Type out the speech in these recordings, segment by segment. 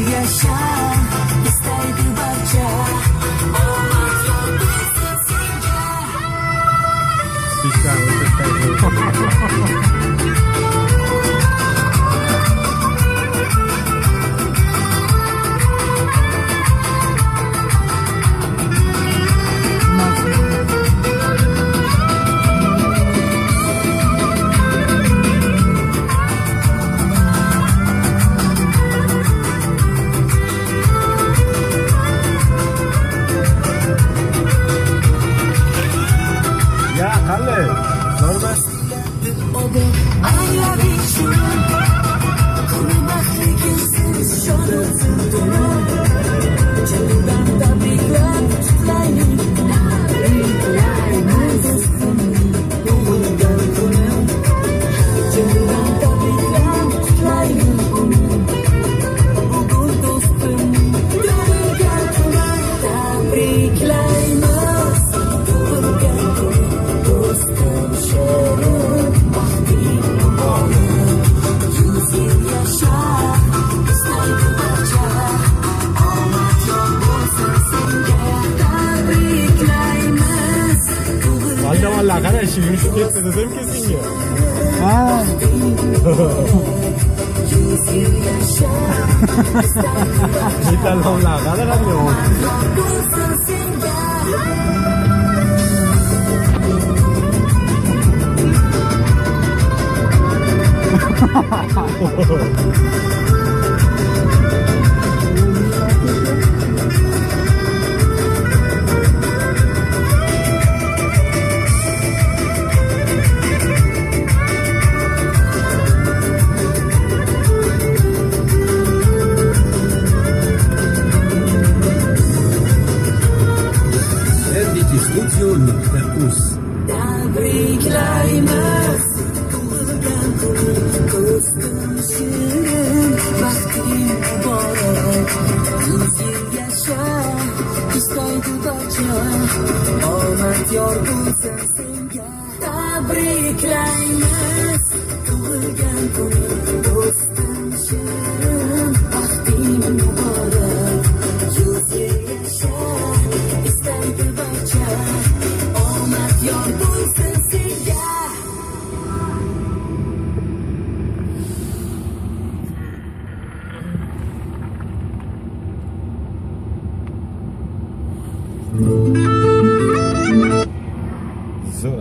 yasha istaydi barcha omad yor bo'lsin senga. Vallahi qara shu yurishib ketdi dedim senga. Ha. Yetalonlar qara qanday oldu. Studio.uz Tabriklaymiz tug'ilgan kuning ko'zdim shirin vaqting muborak 100 yil yasha istaydi barcha omad yor bo'lsin senga. Tabriklaymiz tug'ilgan kuning ko'zdim shirin vaqting muborak 100 yil yasha istaydi barcha omad yor bo'lsin senga. Zo'r.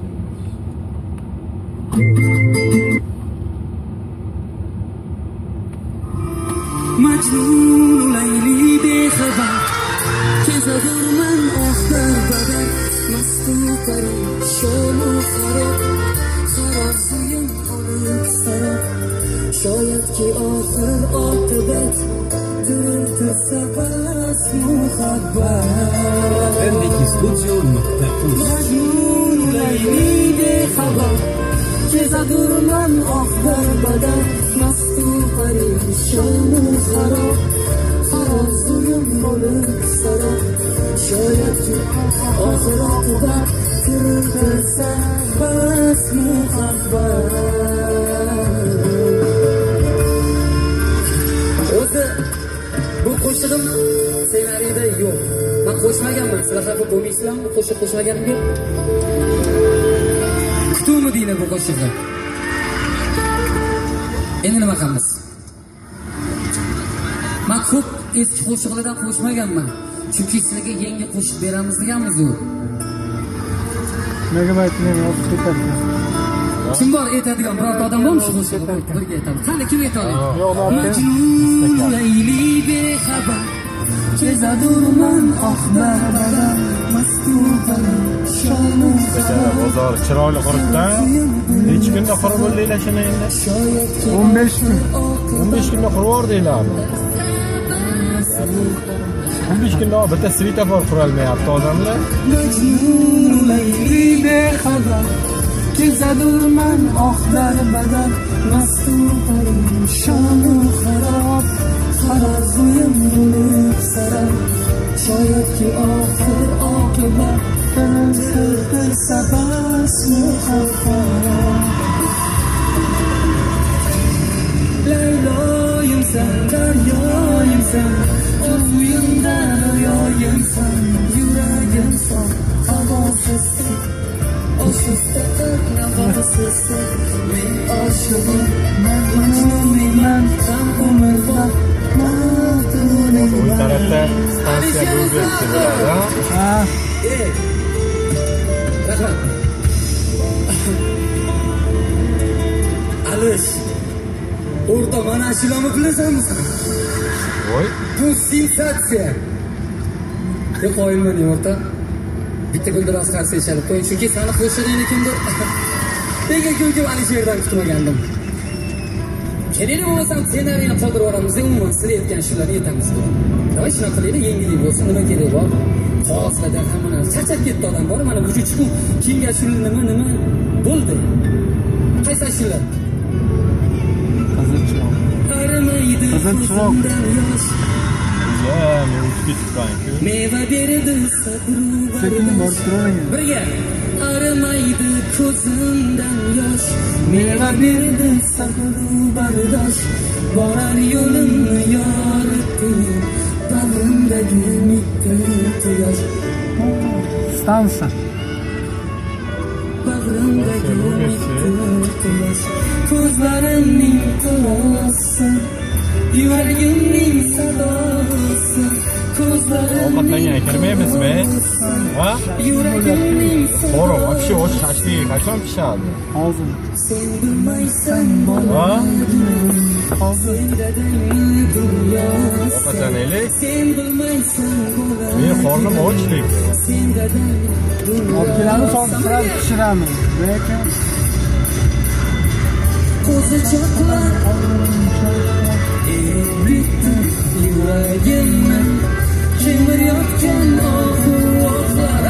Majnun layli bexabar kezadurman oxtar badar mastu parishonu xarob xarob suyim olib sarob shoyatki oxir oqibat diriltirsa bas muhabbat. Studio.uz Majnun layli bexabar kezadurman oxtar badar mastu parishonu xarob xarob suyim olib sarob shoyatki oxir oqibat diriltirsa bas muhabbat. O'zi bu qo'shig'im ssenariyda yo'q. Men qo'shmaganman. Sizlar xafa bo'lmaysizlarmi? Qo'shiq qo'shmaganim yo'q. Kutuvmi deylar bu qo'shiqni? Endi nima qilamiz? Men ko'p eski qo'shiqlardan qo'shmaganman. Chunki sizlarga yangi qo'shiq beramiz deganmiz-ku. Nega aytmayman, yozib ketadi. Kim bor aytadigan birorta odam bormi shu qo'shiqni? Birga aytamiz. Qani kim aytadi? Majnun layli bexabar kezadurman oxbarbada mastu parishonu xarob Bozor chiroyli quribdan. Necha kunda qurib bo'ldinglar shuni endi? 15 kun. 15 kunda qurib yordinglar. 15 kunda bitta svetofor qurolmayapti odamlar. Majnun layli bexabar kezadurman oxbarbada mastu parishonu xarob xarob suyim bo'lib sarob shoyatki oxir oqibat diriltirsa bas muhabbat. Layloyim sen daryoyim sen O'zingda ro'yoyimsan Yuragimsan havosizsan Oshusda nafasizsan Men oshig'im Majnunman ham umrda Bu tarafda stansiya Rubert'si bo'ladi. Ha. Rahmat. Alish. O'rta mana shularni bilasanmi? Voy. Bu sensatsiya. Deb qo'yilman o'rta. Bitta guldiroz qarsa chalib qo'ying, chunki sani qo'shig'ingni kimdir nega ko'kib Alisherdan kutmagandim. Keling bo'lmasam ssenariyni qoldirib yuboramiz, umuman sizlar aytgan shularni aytamiz. Davay shunaqa qilaylik, yengillik bo'lsin, nima kerak bor? Qog'ozlardan hamma narsa charchab ketdi odam bor, mana vujudchi kengashuv nima bo'ldi. Qaysi shular? Qizilchiroq. Arimaydi ko'zimdan yosh. Ya, men o'tib ketibman-ku. Meva berdi sabru Sekin borib turavering. birga arimaydi ko'zimdan yosh Meva berdi sabru bardosh Borar yo'limni yoritdi Bag'rimdagi mitti quyosh Stansa. Bag'rimdagi mitti quyosh Ko'zlarimning qulosi Yuragimning sadosi Ovqatlangan kirmaymizmi? Ha? Yuragimning Qora, вообще o'z shashlik qachon pishadi? Hozir. Sen bilmaysan Ha? Hozir. Ovqatlan elik. Sen bilmaysan Men qornim ochlik. Obkilarni solib pishiramiz. Lekin Qo'zichoqlar bitti yuragimni kemirayotgan ohu-ohlar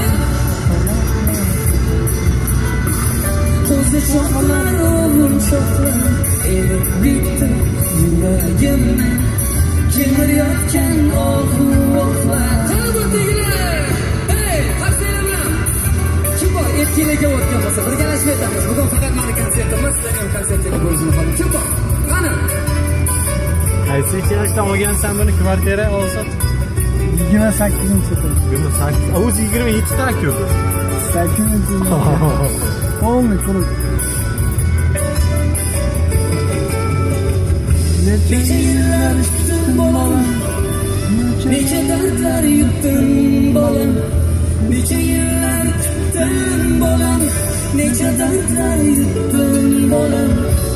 Qo'zichoqlar o'g'ilchoqlar bitti yuragimni kemirayotgan ohu-ohlar Qalbimdagilar hey harsanglar bilan kim bor erkaklarga o'tgan bo'lsa birgalashib aytamiz bugun faqat mani konsertim emas sizlarga ham konsertga bo'lishini xohladim kim bor qani Qaysi yoshdan olgansan buni kvartira olsa? 28-chi. 28. O'zi 27 ta-ku. 8-chi. Olmi quruq. Necha yillar kutdim bolam Necha dardlar yutdim bolam Necha yillar kutdim bolam Necha dardlar yutdim bolam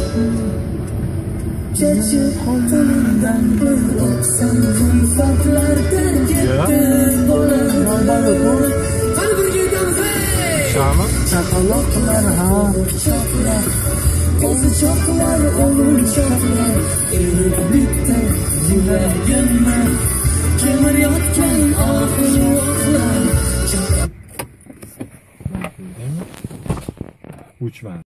Chechib qo'limdan bir o'psam kulfatlardan ketdim bolam Qani birga aytamiz hey Shami? Chaqaloqlar ha. Qo'zichoqlar o'g'ilchoqlar erib bitti yuragimni kemirayotgan ohu-ohlar Uchman.